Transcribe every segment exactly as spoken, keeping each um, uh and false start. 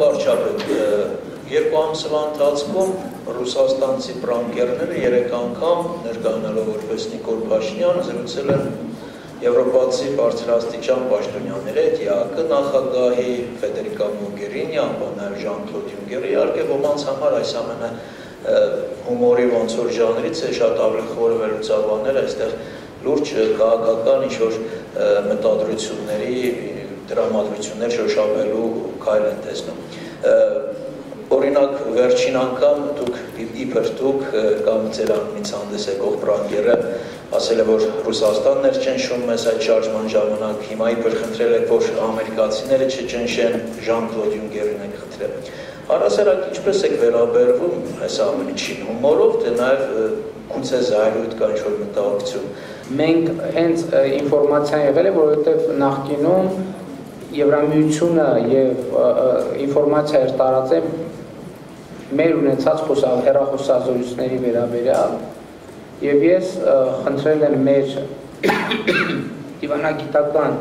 վարչապետ, երկու ամսվա ընթացքում ռուսաստանցի պրանկերները երեք անգամ ներկայանալով որպես Նիկոլ Փաշինյան զրուցել են եվրոպացի բարձրաստիճան պաշտոնյաների հետ, ԵԱԿ նախագահի, Ֆեդերիկա Մոգերինի, ապա նաև Ժան-Կլոդ Յունկերի, իհարկե ոմանց համար այս ամենը հումորի ոնց որ ժանրից է, շատ ավելի խորը վերլուծաբաններ այստեղ լուրջ քաղաքական ինչ-որ մտադրությունների, տրամադրություններ շոշափելու քայլ են տեսնում։ Օրինակ, վերջին անգամ դուք իբր դուք կամ ձեր անունից հանդես եկող պրանկերը ասել է, որ Ռուսաստանն էր ճնշում մեզ այդ շարժման ժամանակ, հիմա իբր խնդրել եք, որ ամերիկացիները չճնշեն, Ժան-Կլոդ Յունկերին եք խնդրել։ Առասարակ ինչպես եք վերաբերվում այս ամենի չին հումորով, թե նաև գուցե զայրույթ կա ինչ-որ մտահոգություն։ Մենք հենց ինֆորմացիան եղել է, որովհետև նախկինում Եվրամիությունը եւ ինֆորմացիա էր տարածել մեր ունեցած հեռախոսազրույցների վերաբերյալ եւ ես խնդրել եմ մեր դիվանագիտական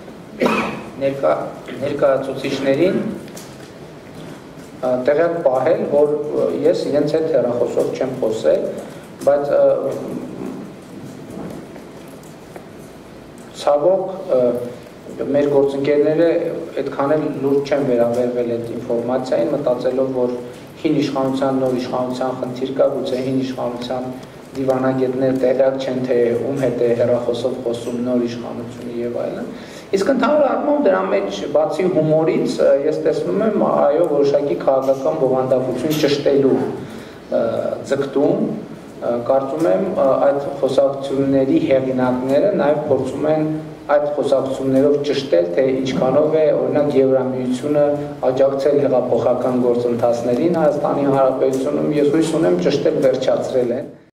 ներկայացուցիչներին տեղյակ պահել, որ ես իրենց հետ հեռախոսով չեմ խոսել, բայց ցավոք մեր գործընկերները այդքան էլ լուրջ չեն վերաբերվել այդ ինֆորմացիային, մտածելով, որ հին իշխանության, նոր իշխանության խնդիր կա, գուցե հին իշխանության դիվանագետները տեղյակ չեն, թե ում հետ է հեռախոսով խոսում նոր իշխանությունը եւ այլն։ Իսկ ընդհանուր առմամբ դրա մեջ բացի հումորից ես տեսնում եմ այո որոշակի քաղաքական բովանդակություն ճշտելու ձգտում, կարծում եմ այդ խոսակցությունների հեղինակները նաև փորձում են այդ խոսակցություններով ճշտել, թե ինչքանով է օրինակ Եվրամիությունը աջակցել հեղափոխական գործընթացներին Հայաստանի Հանրապետությունում, ես հույս ունեմ ճշտել վերջացրել են։